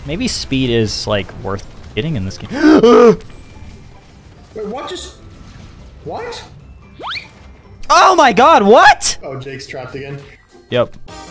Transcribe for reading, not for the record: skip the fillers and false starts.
Maybe speed is like worth getting in this game. Wait, what just... What? Oh my god, what? Oh, Jake's trapped again. Yep.